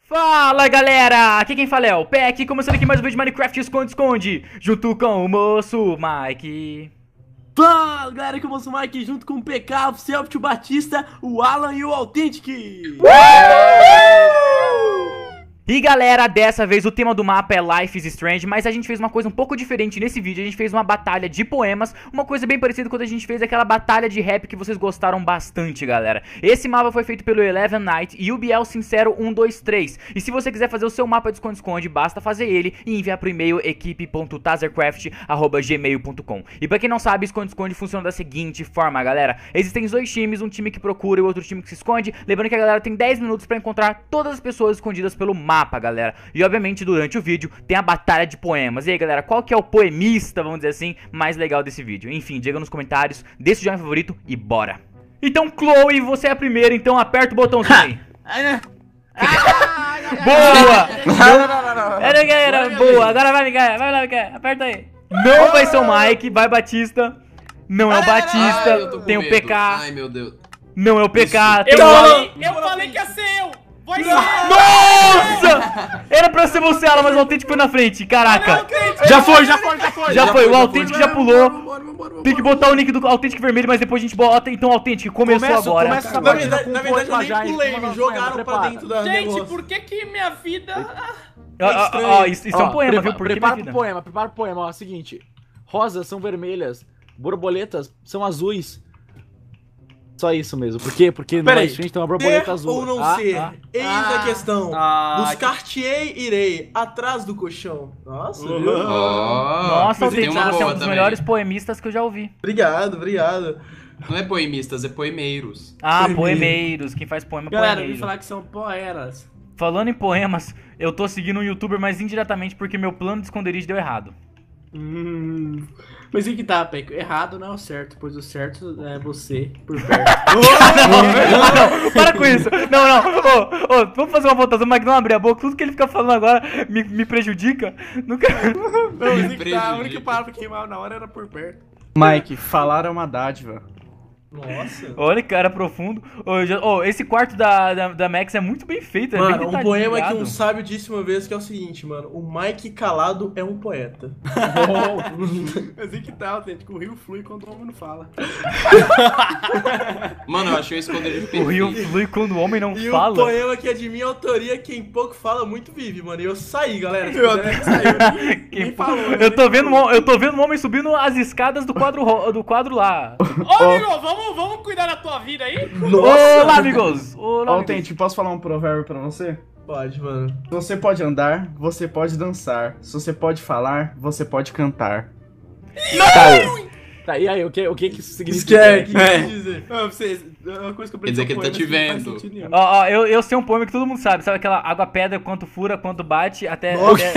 Fala galera, aqui quem fala é o Peck, começando aqui mais um vídeo de Minecraft Esconde-Esconde, junto com o moço Mike. Fala galera, aqui é o moço Mike, junto com o PK, o Celpio Batista, o Alan e o Authentic. E galera, dessa vez o tema do mapa é Life is Strange, mas a gente fez uma coisa um pouco diferente nesse vídeo. A gente fez uma batalha de poemas, uma coisa bem parecida quando a gente fez aquela batalha de rap que vocês gostaram bastante, galera. Esse mapa foi feito pelo Eleven Knight e o Biel Sincero 123. E se você quiser fazer o seu mapa de esconde-esconde, basta fazer ele e enviar pro e-mail equipe.tazercraft@gmail.com. E pra quem não sabe, esconde-esconde funciona da seguinte forma, galera. Existem dois times, um time que procura e o outro time que se esconde. Lembrando que a galera tem 10 minutos pra encontrar todas as pessoas escondidas pelo mapa, galera. E obviamente durante o vídeo tem a batalha de poemas. E aí, galera, qual que é o poemista, vamos dizer assim, mais legal desse vídeo? Enfim, diga nos comentários, deixa o joinha favorito e bora. Então, Chloe, você é a primeira, então aperta o botãozinho aí. Boa! Era boa, agora vai, Miguel, vai lá, Miguel, aperta aí. Não vai ser o Mike, vai Batista. Não é o Batista, tem o PK. Ai, meu Deus. Não é o PK, tem Eu o Alan. falei que ia ser eu! Vai ser! Nossa! Era pra ser você, Alan, mas o Authentic foi na frente, caraca. Já foi, O Authentic já pulou. Tem que botar o nick do Authentic vermelho, mas depois a gente bota. Então, Authentic, começou agora. Começa essa Na partida verdade, com eu nem pulei, me jogaram pra dentro da Gente, negócio. por que minha vida... Ó, isso é um poema, viu? Porque Prepara pro poema, ó, seguinte. Rosas são vermelhas, borboletas são azuis. Só isso mesmo. Por quê? Porque no Life Strange tem uma borboleta Ser azul. ou não ser? Eis a questão. Buscar-te-ei, irei, atrás do colchão. Nossa, viu? Nossa, Mas tem Authentic, uma você é um boa dos também. melhores poemistas que eu já ouvi. Obrigado, obrigado. Não é poemistas, é poemeiros. Ah, poemeiros. Quem faz poema é Galera, eu poemeiro. vim falar que são poeras. Falando em poemas, eu tô seguindo um youtuber, mas indiretamente porque meu plano de esconderijo deu errado. Mas aí que tá, Peco. Errado não é o certo, pois o certo é você por perto. Não, para com isso. Não. Ô, vamos fazer uma votação, mas não abrir a boca. Tudo que ele fica falando agora me prejudica. Nunca... A única palavra que rimava na hora era por perto. Mike, falar é uma dádiva. Nossa. Olha, cara, profundo. Esse quarto da Max é muito bem feito. É Mano, bem um poema que detalhado. um sábio disse uma vez que é o seguinte, mano. O Mike calado é um poeta. Mas aí que tá, Authentic. O rio flui quando o homem não fala. Mano, eu achei o esconderijo O rio perfeito. flui quando o homem não E fala. o poema que é de minha autoria, quem pouco fala, muito vive, mano. E eu saí, galera. Se quiser, saiu. Quem eu tô vendo um homem subindo as escadas do quadro lá. Ô, amigo, vamos cuidar da tua vida aí? Olá, amigos. Olá, amigos. Authentic, posso falar um provérbio pra você? Pode, mano. Se você pode andar, você pode dançar. Se você pode falar, você pode cantar. Tá, e aí, o que isso significa? Esquece, o que quer dizer? Uma coisa que eu Quer dizer que ele tá te vendo. Ó, eu sei um poema que todo mundo sabe. Sabe aquela água pedra, quanto fura, quanto bate, até...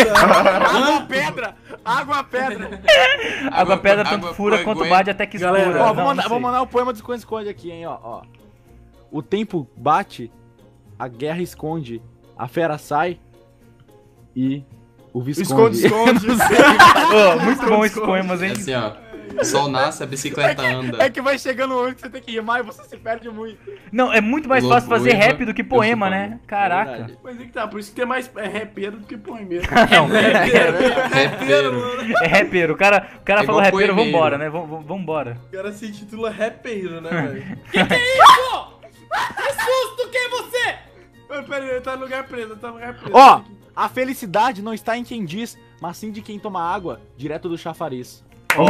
Água pedra! Água pedra, tanto fura, quanto bate, até que escura. Galera, ó, Não sei. vou mandar o poema de esconde-esconde aqui, hein, ó. O tempo bate, a guerra esconde, a fera sai e o Visconde. Ô, muito bom esses poemas, hein? É assim, ó. O sol nasce, a bicicleta anda. É que vai chegando onde você tem que rimar e você se perde muito. Não, é muito mais fácil fazer Lobo, rap do que poema, eu sou né? Caraca. Mas é que tá, por isso que tem mais rapeiro do que poemeiro. Não, Rapeiro. é rapero. O cara É falou igual rapero, poemeiro. vambora, né? Vambora. O cara se intitula rapeiro, né, velho? Que é isso? Que susto, quem é você? Pera aí, ele tá no lugar preso, Ó, a felicidade não está em quem diz, mas sim de quem toma água direto do chafariz.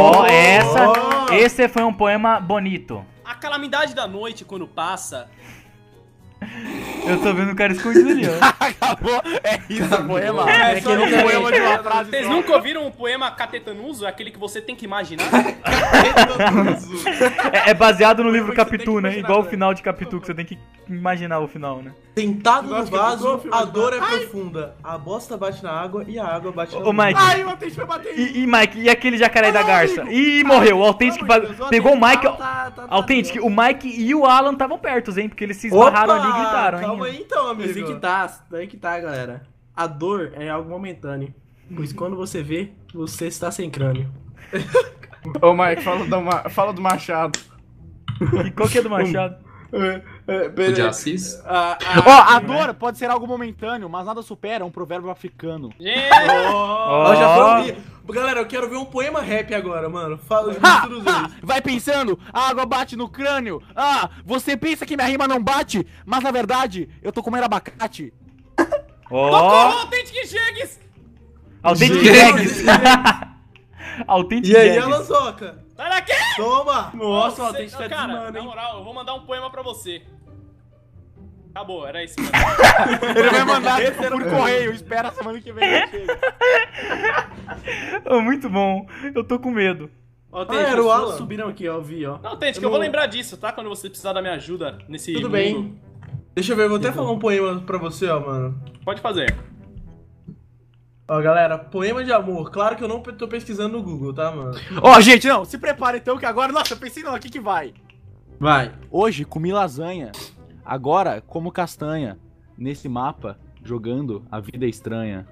Esse foi um poema bonito. A calamidade da noite, quando passa... Eu tô vendo o cara escondido ali, ó. Acabou, é isso o poema. É, É que ele é poema de uma frase Vocês só. nunca ouviram o poema Catetanuso? É aquele que você tem que imaginar? É baseado no livro Você tem que Capitu, né? imaginar, Igual o né? final de Capitu, que você tem que imaginar o final, né? Sentado no Nossa, que vaso, ficou, filho, a dor é ai. profunda. A bosta bate na água e a água bate na Ô, Mike. Ai, o Authentic vai bater em mim. E Mike, e aquele jacaré da Ai, garça? amigo. Ih, morreu. O Authentic Pelo amor de Deus, pegou o Mike. Tá Authentic, o Mike e o Alan estavam perto, hein? Porque eles se esbarraram ali e gritaram, hein? Calma aí então, amigo. Mas aí que tá, galera. A dor é algo momentâneo. Pois quando você vê, você está sem crânio. Ô Mike, fala do machado. E qual que é do Machado? O de Assis? A dor pode ser algo momentâneo, mas nada supera um provérbio africano. Gente! Galera, eu quero ver um poema rap agora, mano. Fala mistura os dois. Vai pensando, a água bate no crânio. Você pensa que minha rima não bate, mas na verdade, eu tô comendo abacate. Socorro, Authentic Jegues! Authentic Jegues! Authentic E aí, Jegues. Alanzoca? Sai daqui! Toma! Nossa, o Authentic tá cara, desmando, na hein? moral, eu vou mandar um poema pra você. Acabou, era isso, mano. Ele vai mandar por correio, espera a semana que vem. Muito bom, eu tô com medo. Era o Alan. Subiram aqui, ó, eu vi, ó. Não, Authentic, eu vou lembrar disso, tá? Quando você precisar da minha ajuda nesse Tudo mundo. bem. Deixa eu ver, eu vou até falar um poema pra você, ó, mano. Pode fazer. Ó, galera, poema de amor. Claro que eu não tô pesquisando no Google, tá, mano? Gente, não, se prepara então que agora, nossa, eu pensei não, aqui que vai. Vai. Hoje comi lasanha, agora como castanha, nesse mapa, jogando a vida é estranha.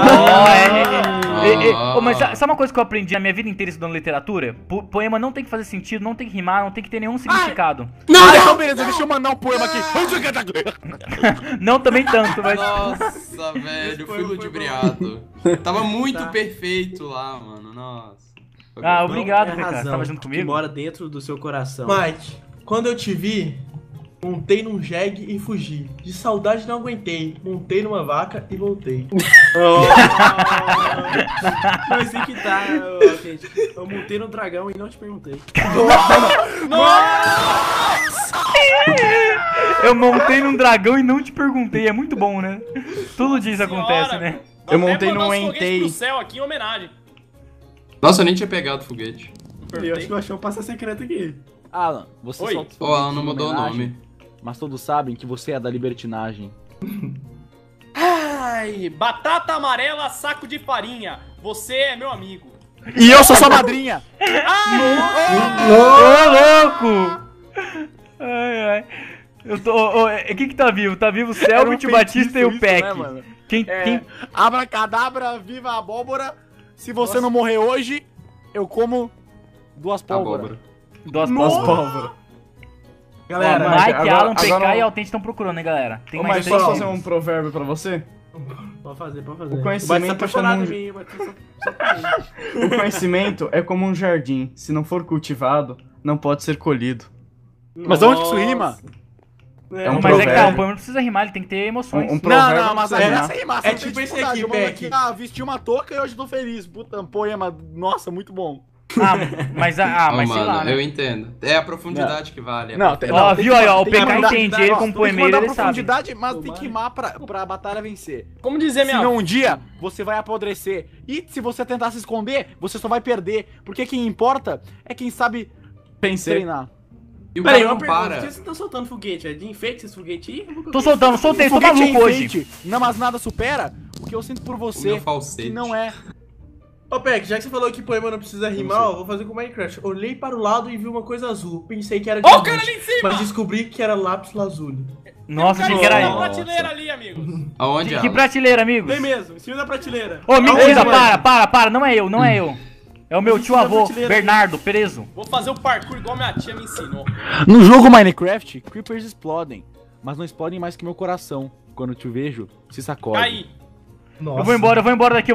Mas sabe uma coisa que eu aprendi a minha vida inteira estudando literatura? Poema não tem que fazer sentido, não tem que rimar, não tem que ter nenhum significado. Então beleza, deixa eu mandar um poema aqui. Não também tanto, mas... Nossa, velho, eu fui ludibriado. Tava muito perfeito lá, mano, nossa. Obrigado, É a PK, você razão tava junto que comigo? mora dentro do seu coração. Mike, quando eu te vi, montei num jegue e fugi. De saudade não aguentei. Montei numa vaca e voltei. Não, assim que tá, gente. Eu montei no dragão e não te perguntei. Eu montei num dragão e não te perguntei, é muito bom, né? Todo dia isso acontece, né? Eu montei num foguete entei. pro céu aqui em homenagem. Nossa, eu nem tinha pegado o foguete. Eu acho que eu achei um passa secreto aqui. Alan, você Oi. solta Ó, ela não mudou o homenagem, nome. mas todos sabem que você é da libertinagem. Ai, batata amarela, saco de farinha. Você é meu amigo. E eu sou sua madrinha! Ô, louco! Ai. Eu tô... O que tá vivo? Tá vivo o Selbit, o Batista e o Peck. Quem... Abracadabra, viva a abóbora. Se você não morrer hoje, eu como duas pólvoras. Abóbora. Duas pólvora. Galera, Mike, Alan, PK agora e Authentic estão procurando, hein, galera? Tem mais Mas três posso fazer nomes. um provérbio pra você? pode fazer, pode fazer. O Vai conhecimento, tá é apaixonado como em mim, o conhecimento é como um jardim. Se não for cultivado, não pode ser colhido. Mas onde que isso rima? É um Mas é que, cara, o provérbio. poema não precisa rimar, ele tem que ter emoções. Um provérbio Não, mas precisa rimar. essa rima. É tipo esse aqui, Peck. Vesti uma touca e hoje tô feliz. Puta, um poema, nossa, muito bom. Mas sei Mano, lá, né? eu entendo. É a profundidade que vale. Não, tem... Ó, viu aí, ó, o tem que PK mandar- entende ele como Tem que poemeiro, mandar ele sabe. profundidade, mas tem que rimar pra batalha vencer. Como dizer minha... Senão um dia você vai apodrecer. E se você tentar se esconder, você só vai perder. Porque quem importa é quem sabe Pensei. treinar. E o Peraí, cara uma não pergunta. para. Por que vocês estão soltando foguete? É de enfeite esse foguete aí? Tô soltando, soltei, tô Foguete é maluco hoje. enfeite, não, mas nada supera o que eu sinto por O você. meu falsete. Que não é. Ô, Peck, já que você falou que poema não precisa rimar, ó, vou fazer com Minecraft. Olhei para o lado e vi uma coisa azul. Pensei que era Ó o cara ali em cima! mas descobri que era lápis lazuli. Nossa, achei que Cara, era na eu. prateleira ali, amigos. Aonde, Que Alan? prateleira, amigos? Tem mesmo, em cima da prateleira. Ô, mentira, Aonde, para, não é eu, não é eu. É o meu tio avô, Bernardo, preso. Vou fazer o parkour igual minha tia me ensinou. No jogo Minecraft, creepers explodem. Mas não explodem mais que meu coração. Quando te vejo, se sacode. Caí. Nossa. Eu vou embora daqui.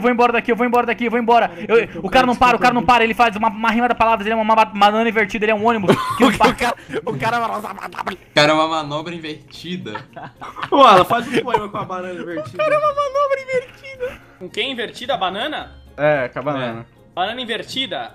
O cara não para, ele faz uma rima da palavras, ele é uma banana invertida, ele é um ônibus. Que não para. O cara... Cara, é uma manobra invertida. Ô, Alan, faz um poema com a banana invertida. Com quem invertida? A banana? É, com a banana. Banana invertida.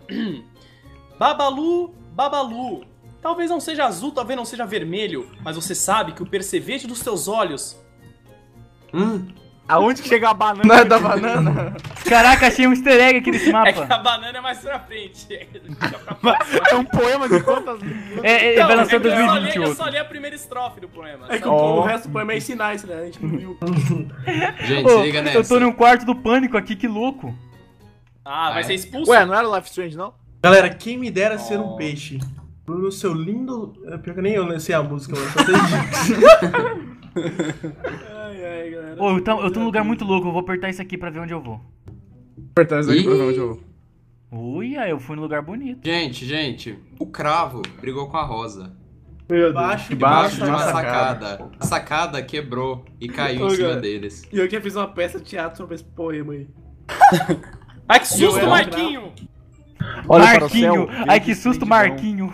Babalu, Babalu. Talvez não seja azul, talvez não seja vermelho, mas você sabe que o percevejo dos teus olhos... Aonde que chega a banana? Não é da banana? Caraca, achei um easter egg aqui nesse É que mapa. a banana é mais pra frente. É um poema de quantas... Ele vai lançar em eu 2028. só li a primeira estrofe do poema. É que sabe? o resto do poema é ensinar isso, né? A gente não viu. Gente, Ô, se liga nessa. eu tô num quarto do pânico aqui, que louco. Ah, vai ser expulso? Ué, não era Life Strange, não? Galera, quem me dera ser um peixe. No seu lindo... Pior que nem eu sei a música, mas só sei disso. Ai, galera. Ô, eu tô num lugar muito louco, eu vou apertar isso aqui pra ver onde eu vou. Apertar isso aqui pra ver onde eu vou. Uia, eu fui num lugar bonito. Gente, o cravo brigou com a rosa. Meu Baixo, debaixo De de uma uma sacada. A sacada quebrou e caiu Ô, em cima cara. deles. E eu que fiz uma peça de teatro sobre esse poema aí. Ai, que susto, era Marquinho! Olha para o céu, Marquinho! veja Ai, que susto, esplendidão. Marquinho!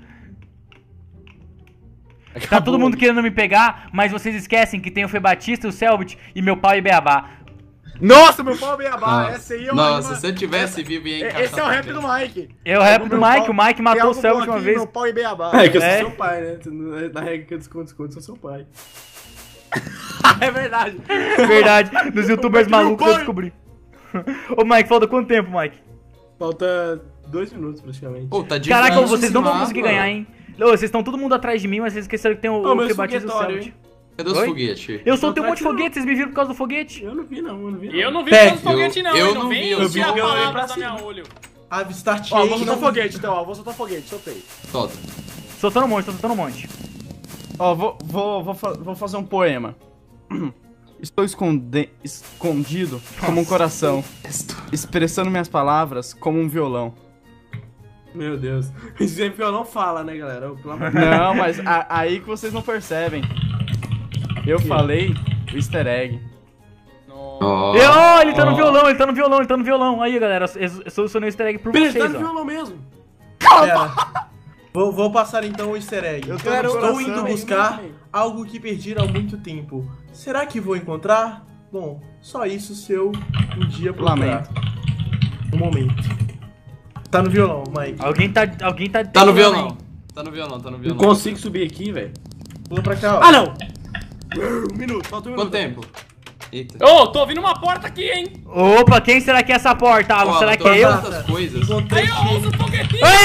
Tá todo mundo querendo me pegar, mas vocês esquecem que tem o Fê Batista, o Selbit e meu pau e Beabá. Nossa, meu pau é beabá. Nossa. Essa aí é uma Nossa, rima- se eu tivesse vivo ia encaixar. Esse é o rap também. do Mike. É o rap do Meu Mike, pau- o Mike Tem matou o algo bom Selbit uma aqui, vez. Meu pau e beabá. É, que eu É. sou seu pai, né? Na regra que eu esconde, sou seu pai. É verdade. Verdade, dos youtubers Meu malucos eu pai. descobri. Ô Mike, falta quanto tempo, Mike? Falta 2 minutos praticamente. Pô, tá Caraca, difícil vocês esse não vão mapa. conseguir ganhar, hein? Ô, vocês estão todo mundo atrás de mim, mas vocês esqueceram que tem o mas Fê Batista e o foguetório, Selbit. Cadê os Oi? foguetes? Eu soltei um monte de atrás de foguete, vocês me viram por causa do foguete? Eu não vi não, eu não vi não. Eu não vi Pé. tanto foguete não, Eu hein? não Não vi, vem eu encher a vi, eu olhei palavra pra da cima. minha olho. Ave start Ó, vou soltar não- foguete então, ó. Vou soltar foguete, soltei. Solta. Soltando um monte, tô soltando um monte. Ó, vou fazer um poema. Estou escondido como um coração, expressando minhas palavras como um violão. Meu Deus. Esse violão fala, né, galera? Pelo amor de Não, mas aí que vocês não percebem. Eu falei o easter egg. Ó. Ele tá no violão, ele tá no violão, ele tá no violão. Aí, galera, eu solucionei o easter egg por Deus. Ele tá vocês, no ó. violão mesmo. Pera. Vou passar então o easter egg. Eu Eu tô no estou coração. indo buscar algo que perdi há muito tempo. Será que vou encontrar? Bom, só isso se eu um dia procurar. Lamento. Um momento. Tá no violão, Mike. Alguém tá Tá no teclando violão. aí. Tá no violão, tá no Não violão. consigo subir aqui, velho. Pula pra cá, ó. Ah, não! Um minuto, falta um minuto. Quanto tempo? Eita. Ô, tô ouvindo uma porta aqui, hein? Opa, quem será que é essa porta, Alan? Pô, Será tô que é eu? fazendo tantas coisas. Encontrei Aí, ó, usa o foguetinho! Ai,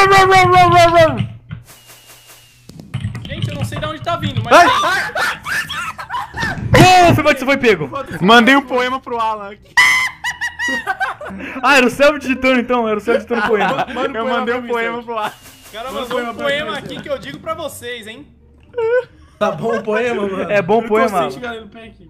Gente, eu não sei de onde tá vindo, mas... Ô, Fê Batista foi pego. Mandei um poema pro Alan aqui. Ah, era o Céu digitando então, era o Céu digitando o poema. Eu mandei um poema pro Alan. O cara Manda mandou um poema pra poema mim, aqui que eu digo pra vocês, hein? Tá bom o poema, mano? É bom Eu poema. não consigo chegar no pé aqui.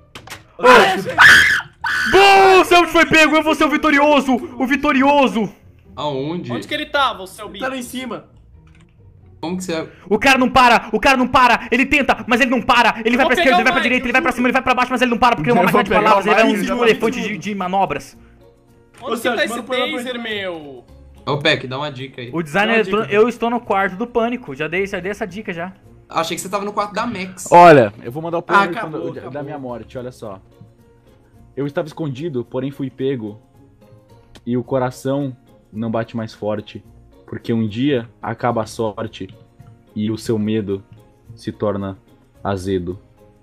Bom, o Céu foi pego, eu vou ser o vitorioso, o vitorioso. Aonde? Onde que ele tava, o seu bicho? Tá lá em cima. Como que você... O cara não para, ele tenta, mas ele não para. Ele vai vou pra esquerda, pegar ele vai o pra Mike, direita, ele vai pra cima, ele vai pra baixo, mas ele não para porque ele é uma Eu vou máquina de pegar palavras, o ele é Mike, um mano, elefante mano. de manobras. Onde Ô, que Sérgio, tá esse manda poema pra taser, mim. meu? Ô, Peck, dá uma dica aí. O designer Dá uma dica. eletrônico, eu estou no quarto do pânico, já dei essa dica já. Achei que você tava no quarto da Max. Olha, eu vou mandar o poema acabou, da acabou. minha morte, olha só. Eu estava escondido, porém fui pego. E o coração não bate mais forte. Porque um dia acaba a sorte. E o seu medo se torna azedo.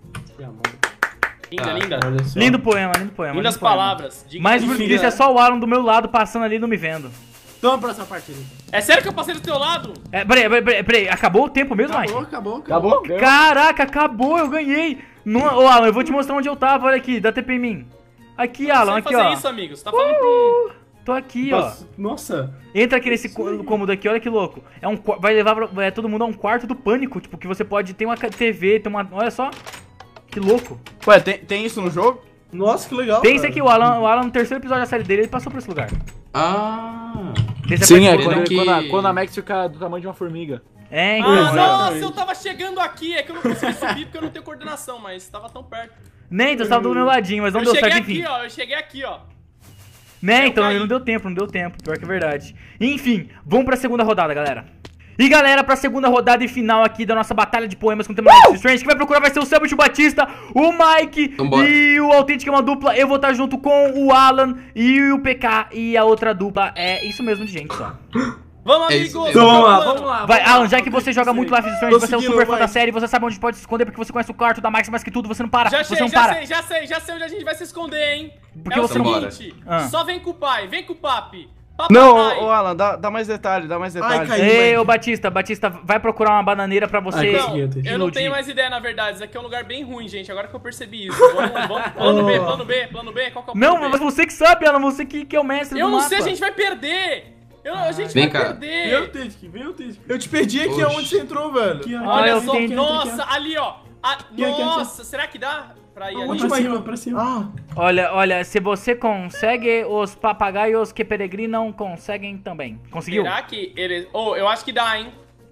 Linda, Tá. linda. Olha só. Lindo poema, lindo poema. Lindas lindo poema. palavras. Diga Mas que por linda. isso é só o Alan do meu lado passando ali e não me vendo. Vamos pra essa partida. É sério que eu passei do teu lado? É, peraí, acabou o tempo mesmo, Mike? Acabou. Caraca, acabou, eu ganhei. Ô, Alan, eu vou te mostrar onde eu tava, olha aqui, dá TP em mim. Aqui, Não Alan, sei aqui, fazer ó. isso, amigo. Você tá falando pro... Tô aqui, ó. Nossa. Entra aqui nesse cômodo aqui, olha que louco. Vai levar todo mundo a um quarto do pânico, tipo, que você pode ter uma TV, ter uma... Olha só. Que louco. Ué, tem isso no jogo? Nossa, que legal. Pensa cara. que o Alan, no terceiro episódio da série dele, ele passou por esse lugar. Ah. Desse Sim, é participou, Pena quando, que- quando a Max fica do tamanho de uma formiga. É, Ah, então. nossa, eu tava chegando aqui. É que eu não consegui subir porque eu não tenho coordenação, mas tava tão perto. Nem, então você tava do meu ladinho, mas não Eu deu cheguei certo, aqui, enfim. ó. Eu cheguei aqui, ó. Né, Eu então caí. não deu tempo, pior que é verdade. Enfim, vamos pra segunda rodada, galera. E galera, pra segunda rodada e final aqui da nossa batalha de poemas com o tema Life is Strange, quem vai procurar vai ser o Selbit, o Batista, o Mike Vambora. e o Authentic é uma dupla. Eu vou estar junto com o Alan e o PK e a outra dupla. É isso mesmo de gente só. Vamos, É isso amigos. mesmo. Então vamos lá, mano. vamos lá. Vai, vamos lá. Alan, já que você joga muito Life is Strange, você é um seguindo, super fã vai. da série, você sabe onde pode se esconder porque você conhece o quarto da Max mais que tudo, você não para, Já você sei, não para. já sei onde a gente vai se esconder, hein? Porque é o você não- seguinte, Ah. só vem com o pai, vem com o papi. Não, Papai. ô Alan, dá mais detalhe, Ai, caiu. Ei, Mike. ô Batista, vai procurar uma bananeira pra você. Ai, Não, consegui, eu não explodir. tenho mais ideia, na verdade. Isso aqui é um lugar bem ruim, gente. Agora que eu percebi isso. Vamos, plano B, plano B, plano B. Qual que é o plano Não, B? mas você que sabe, Alan, você que é o mestre Eu do não mapa. sei, a gente vai perder. A gente Vem vai cá. perder. Vem o Tisky. Eu te perdi aqui Oxi. aonde você entrou, velho. Aqui, Ah, eu Olha só, entendi. nossa, ali, ó. aqui, Nossa, será que dá pra ir ali? Onde vai pra cima? Olha, se você consegue, os papagaios que peregrinam conseguem também. Conseguiu? Será que eles... Oh, eu acho que dá, hein?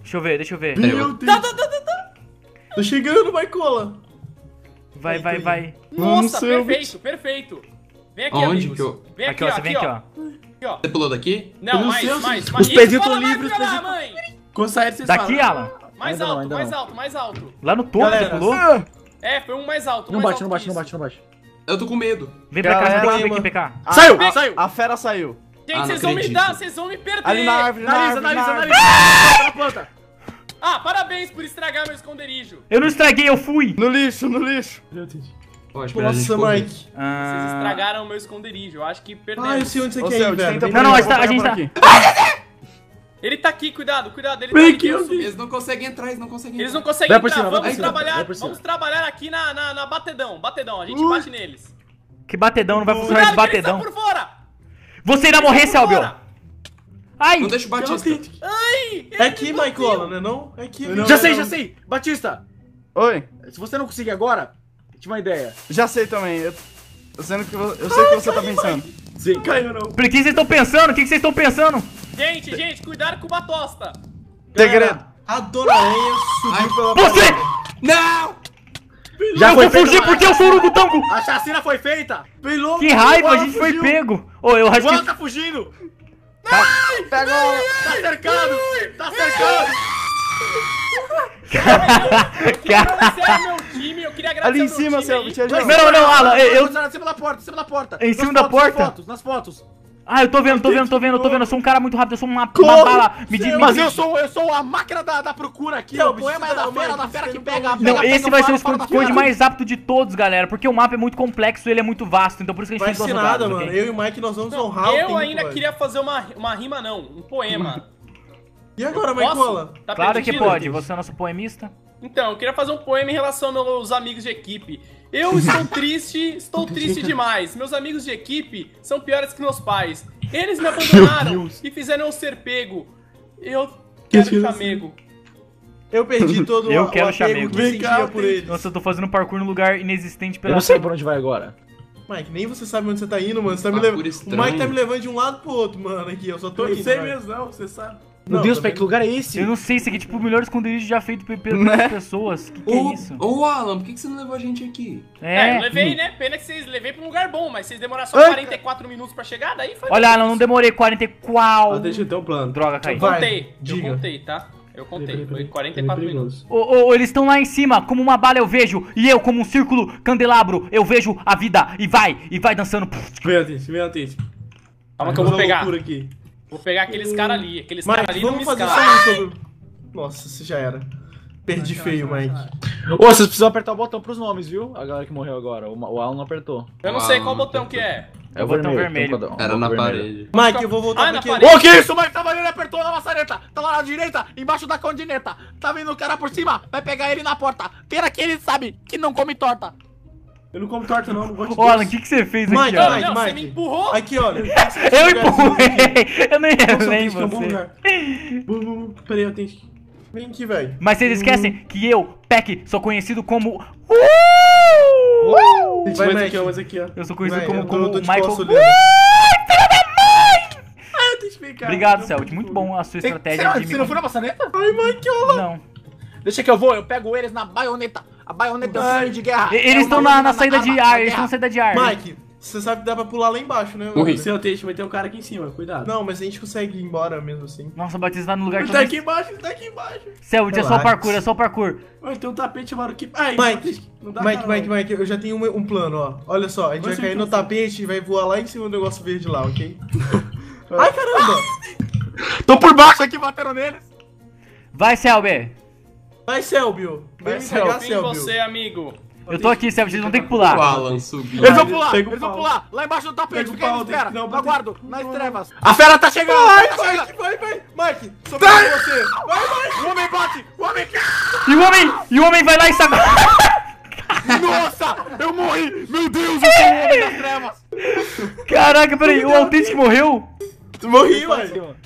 Deixa eu ver. Meu Deus. Tô chegando, Maicola. Vai. Nossa, Selbit. perfeito. Vem aqui, Onde amigos. que eu... Vem Aqui, ó, você vem aqui, ó. Aqui, ó. Você pulou daqui? Não, Eu não mais. sei, os Isso, pezinhos fala tão mais livres, pra os lá, pezinhos- mãe. Quando sair vocês Daqui, falam. Alan? Mais Ainda não, alto, ainda mais não. alto, mais alto. Lá no topo, você Galera, pulou? É, foi um mais alto. Não mais bate, alto não bate, que não isso. bate, não bate. Eu tô com medo. Vem pra cá, Galera, vem aqui, mano. PK. Saiu! Vem. Saiu! A fera saiu. Gente, não vocês vão me acredito. dar, vocês vão me perder. Ali na árvore, Analisa. Na planta. Ah, parabéns por estragar meu esconderijo. Eu não estraguei, eu fui. No lixo. Pô, espera a gente Nossa, correr. Mike. Vocês estragaram o meu esconderijo. Eu acho que perdemos. Ah, eu sei onde você Ô, quer ir, Selbit, velho. tenta Vem Não, por não, aqui, a eu vou gente pegar tá- por aqui. Ele tá aqui, cuidado, ele Vem tá aqui, aqui. eu vi. Eles não conseguem entrar, eles não conseguem Eles entrar. não conseguem Vai por entrar. cima, vai Vamos por cima, trabalhar, vai por cima. vamos trabalhar aqui na batedão. A gente bate neles. Que batedão, não vai funcionar esse Cuidado que eles batedão. estão por fora. Você irá morrer, Selbio. Fora. Ai! Não deixa o Batista. Ai, É aqui, Maicola, né não? É aqui. Já sei. Batista, Oi. se você não conseguir agora, tive uma ideia. Já sei também. Eu sei o que você tá pensando. Sim. Caiu, não. Por que vocês estão pensando? O que vocês estão pensando? Gente, cuidado com o Batosta. Segredo. A Dona Aranha subiu pela Você! Não! Já Eu foi vou fugir feita. porque eu sou o Urugutango! A chacina foi feita. Pelou. Que raiva, a Ela gente foi fugiu. pego! Ô, eu acho O Alan que... tá fugindo. Pegou. Tá cercado. Tá cercado. Esse era o meu time, eu queria agradecer Ali em ao cima, meu time Selbit. aí. Ali. Não, Alan, eu... Em cima da porta, em cima da porta. Em Nas cima da fotos, porta? Nas fotos. Ah, eu tô vendo. Eu sou um cara muito rápido, eu sou uma Corre, bala. Me diz, Mas eu sou a máquina da procura aqui. Não, O poema é da fera que pega. Não, pega, esse pega, vai ser o fora da esconde fera. mais rápido de todos, galera. Porque o mapa é muito complexo e ele é muito vasto. Então por isso que a gente Vai tem ser duas nada, rodadas, mano. ok? Eu e o Mike, nós vamos Não, honrar o eu tempo, ainda velho. queria fazer uma rima não, um poema. E agora, Posso? Maicola? Tá Claro que permitido? pode, você é nosso poemista. Então, eu queria fazer um poema em relação aos meus amigos de equipe. Eu estou triste demais. Meus amigos de equipe são piores que meus pais. Eles me abandonaram e fizeram eu ser pego. Eu quero Deus. chamego. Eu perdi todo Eu o quero apego chamego. que Vem sentia por ele. Nossa, eu tô fazendo parkour num lugar inexistente Eu pela... não sei por onde vai agora. Mike, nem você sabe onde você tá indo, mano. Você tá me Parkour levando. O estranho. Mike tá me levando de um lado pro outro, mano. Aqui, eu só tô Eu indo. sei vai. mesmo, não, você sabe. Meu Não, Deus, tá pai, que lugar é esse? Eu não sei, isso aqui é tipo o melhor esconderijo já feito pelas Né? pessoas. Que é isso? Ô, Alan, por que você não levou a gente aqui? Eu levei, né? Pena que vocês levei pra um lugar bom, mas vocês demoraram só Ai, 44 minutos pra chegar, daí foi. Olha, Alan, não demorei 44. Deixa eu ter um plano. Droga, caí. Vai, Contei, diga. eu contei, tá? Eu contei, foi Peraí, 44 perigoso. minutos. Ô, eles estão lá em cima, como uma bala eu vejo. E eu, como um círculo candelabro, eu vejo a vida. E vai dançando. Vem, Atente, vem, Atente. Calma que eu vou pegar. Loucura aqui. Vou pegar aqueles caras ali. Aqueles caras Mike, ali não me vamos fazer escalam. só isso sobre... Nossa, você já era. Perdi feio, Mike. Ô, vocês precisam apertar o botão pros nomes, viu? A galera que morreu agora. O Alan não apertou. Eu não sei qual botão que é. É o botão vermelho. tem um Era na vermelho. parede. Mike, eu vou voltar Ah, na pra aqui. parede. Ô, que isso? O Mike tava ali, ele apertou na maçaneta. Tá lá na direita, embaixo da contineta. Tá vindo o cara por cima, vai pegar ele na porta. Pena que ele sabe que não come torta. Eu não como torta, não gosto de Ô, Alan, o doce. que você fez Mike, aqui, ó? Mike, Não, você Mike. me empurrou. Aqui, olha. Eu empurrei! Eu nem relei Nossa, você. Peraí, Atente. Vem aqui, velho. Mas vocês esquecem que eu, Peck, sou conhecido como... Vai, Mike. Mas aqui, ó. Eu sou conhecido Vai, como, eu como tô de Michael... costas olhando. Obrigado, Celt. Muito bom a sua estratégia de Você não foi na maçaneta? Ai, Mike, olha. Não. Deixa que eu vou, eu pego eles na baioneta. A baioneta é um filme de guerra. Eles estão na saída de ar, eles estão na saída de ar. Mike, você sabe que dá pra pular lá embaixo, né? Morri. mano? Seu Teixe, vai ter um cara aqui em cima, cuidado. Não, mas a gente consegue ir embora mesmo assim. Nossa, o Batista tá no lugar que Ele tá eu aqui embaixo, ele tá aqui embaixo. Celt, é só Relax. parkour, é só parkour. Olha, tem um tapete lá aqui. Ai, Mike, não dá Mike, cara, Mike, não. Mike, eu já tenho um plano, ó. Olha só, a gente vai cair no tapete e vai voar lá em cima do negócio verde lá, ok? Ai, caramba! Tô por baixo aqui batendo neles. Vai, Selby. Vai, Selbio! Vem me pegar, Confio em Selbio! você, amigo. Eu tô aqui, Selby, vocês não tem que O pular. Alan subiu. Eles vão pular, Pega o eles vão pau. pular. Lá embaixo do tapete, Pega o fica aí pau, na espera. tem que- não, Eu aguardo, nas trevas. A fera tá chegando, a Vai, fera tá chegando. vai! Mike, sobrou pra você! Vai, vai! O homem bate, o homem... E o homem vai lá e sabe... Nossa, eu morri. Meu Deus, eu sou o homem das trevas. Caraca, peraí, o Authentic morreu? Tu morri, Mike!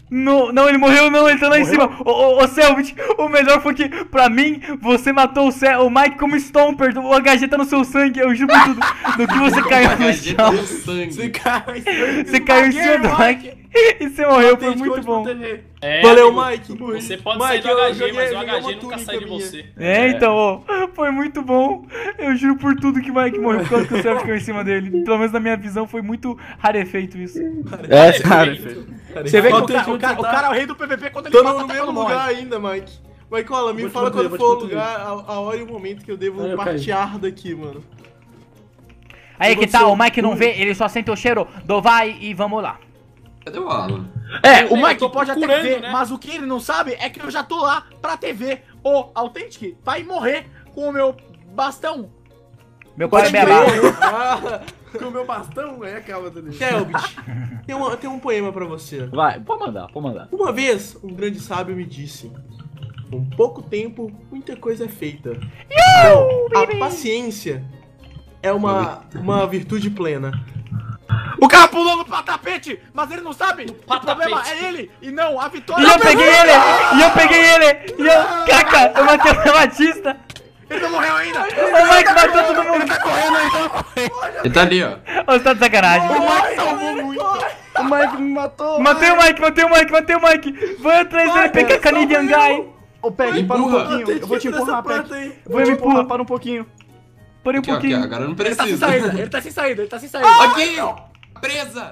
Não, ele morreu não, ele tá lá em cima. Ô, Selbit, o melhor foi que, pra mim, você matou o Mike como Stomper. O HG tá no seu sangue, eu juro por tudo. Do que você caiu no chão. Você cai. Você caiu em cima do Mike e você morreu, foi muito bom. Valeu, amigo, Mike. Você pode Mike, sair do eu HG, joguei- mas o joguei uma HG nunca túnica sai de minha. você. Então, ó, foi muito bom. Eu juro por tudo que o Mike morreu por causa que o Selbit caiu em cima dele. Pelo menos na minha visão foi muito rarefeito isso. Cara, Você vê que Falta o de cara é o rei do PVP quando ele Tô mata no até mesmo quando morre. lugar ainda, Mike. Michaela, me Vou te fala proteger, quando vou for te o lugar, a hora e o momento que eu devo eu caí. partear daqui, mano. Aí Se que você- tá, o Mike não vê, ele só sente o cheiro do vai e vamos lá. Cadê o Alan? É, o Eu Mike tô pode até procurando, ver, né? mas o que ele não sabe é que eu já tô lá pra TV. O Authentic vai morrer com o meu bastão. Meu pai é Pode beabá. crer. Com o meu bastão, é acaba dele. Kelbit, tem um poema pra você. Vai, pode mandar. Uma vez, um grande sábio me disse: com pouco tempo, muita coisa é feita. Então, a paciência é uma virtude plena. O cara pulou no tapete, mas ele não sabe que o patapete. problema é ele e não a E vitória. eu peguei ele! Caca, eu matei o Batista! Ele não morreu ainda. O Mike matou todo mundo! Ele tá ali, ó. Ô, você tá de sacanagem. O Mike salvou muito. O Mike me matou. Matei o Mike! Vai atrás dele, pega Canadian Guy! Ô, Peg, para um Empurra. pouquinho. Eu vou te empurrar, Peg. Peg. Eu vou te empurrar, para um pouquinho. Parei um Aqui, ó, pouquinho. agora não Ele tá sem precisa. saída, ele tá sem saída. Aqui! Presa!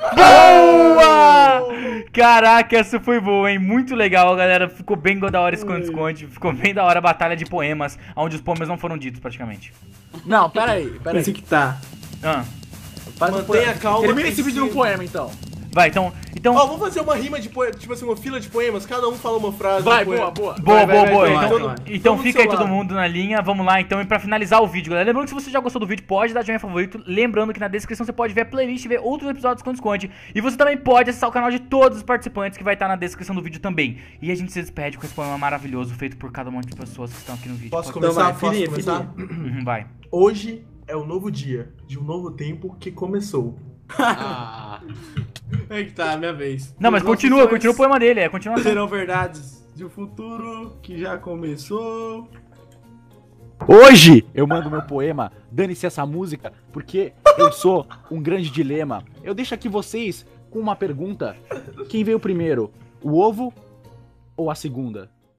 Boa! Caraca, essa foi boa, hein? Muito legal, galera. Ficou bem da hora esconde-esconde. Ficou bem da hora a batalha de poemas, onde os poemas não foram ditos praticamente. Não, pera aí. Esse que tá. Ah, Mantenha calma. Termina esse tem vídeo num sim. poema, então. vai, então. Ó, vamos fazer uma rima de poema, tipo assim, uma fila de poemas, cada um fala uma frase. Vai, do poema. boa. Boa. vai. Então Vamos fica do aí seu todo lado. mundo na linha. Vamos lá, então. E pra finalizar o vídeo, galera. Lembrando que se você já gostou do vídeo, pode dar joinha favorito. Lembrando que na descrição você pode ver a playlist e ver outros episódios com esconde. E você também pode acessar o canal de todos os participantes, que vai estar na descrição do vídeo também. E a gente se despede com esse poema maravilhoso, feito por cada uma de pessoas que estão aqui no vídeo. Posso Pode- começar? vai, fininha, Vai. Hoje é o novo dia de um novo tempo que começou. Ah, É que tá, minha vez. Não, mas Os continua nossos o poema dele, é continuação. serão verdades de um futuro que já começou. Hoje eu mando meu poema, dane-se essa música, porque eu sou um grande dilema. Eu deixo aqui vocês com uma pergunta. Quem veio primeiro, o ovo ou a segunda?